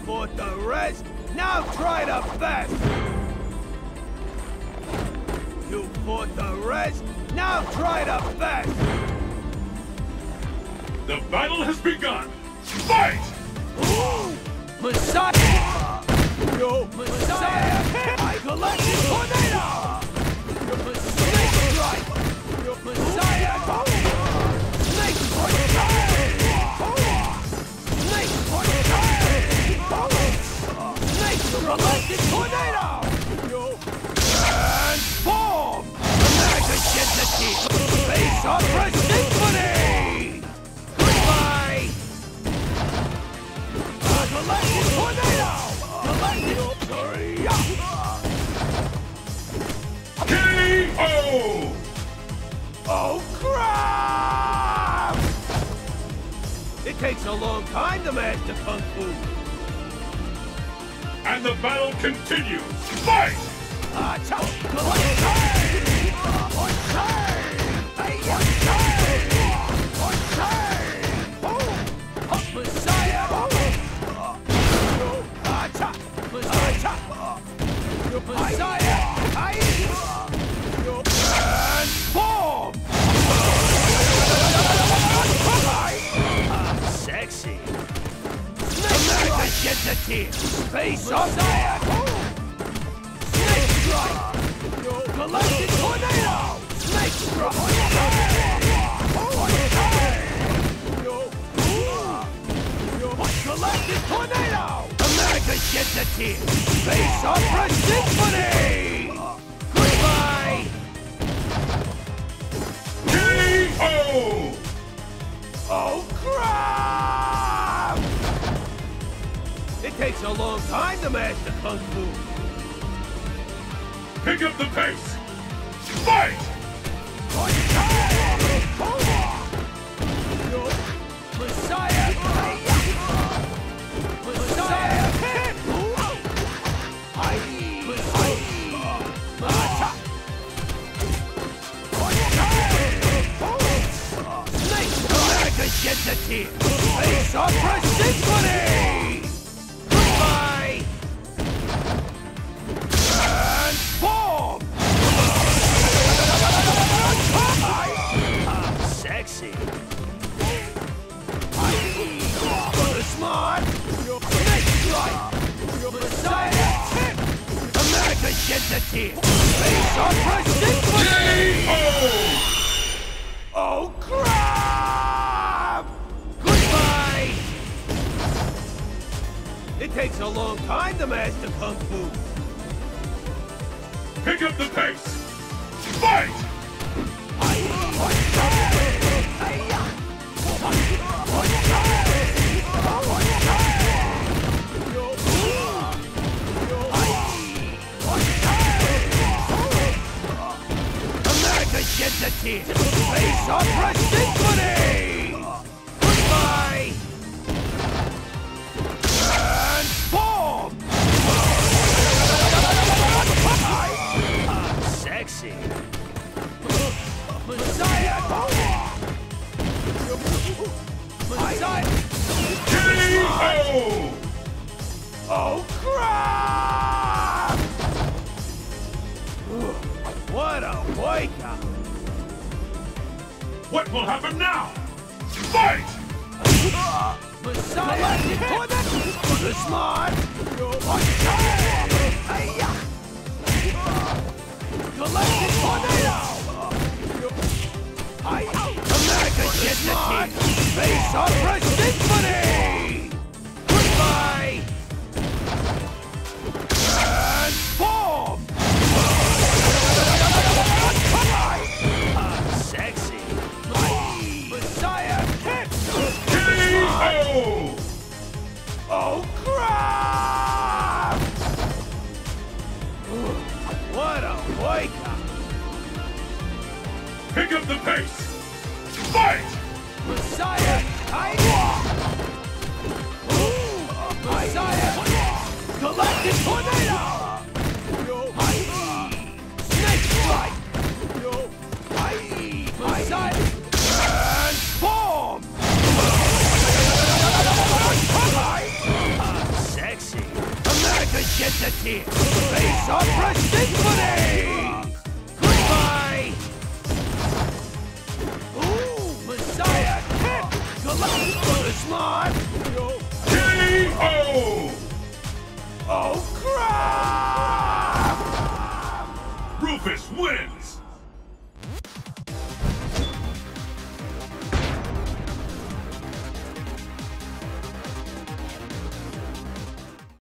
fought the rest, now try the best! You fought the rest, now try the best! The battle has begun! Fight! Ooh! Messiah! Yo, Messiah! I collected tornado! Snake strike! Messiah! Snake strike! Snake strike! Snake collected tornado! Transform! American Identity! Face Opera Symphony! Goodbye! Collected tornado! Collected K.O. Oh crap! It takes a long time to master Kung Fu. And the battle continues! Fight! Transform! Sexy. American Identity! Face off! Snake strike! Collected tornado! Snake strike! Collected tornado! American Identity! Face Opera Symphony! Goodbye! K.O. Oh crap! It takes a long time to master Kung Fu. Pick up the pace! Fight! Messiah! Messiah! American Identity! Face Opera Symphony! Goodbye! Transform! Sexy! Smart! Snake strike! Messiah! American Identity! Face Opera Symphony! Oh crap! Goodbye! It takes a long time to master Kung Fu. Pick up the pace! Fight! American Identity! Face Opera Symphony! Goodbye! Transform! Sexy! Messiah! Messiah! K.O. Oh crap! What a wake-up! What will happen now? Fight! Messiah! The smart! Collected tornado! American Identity! Face Opera Symphony! Goodbye! Transform! Sexy! Messiah kick! K.O. Oh crap! What a wake-up! Pick up the pace! Fight! Messiah! Messiah! Collected tornado! Snake strike! Messiah! Transform! Sexy! here!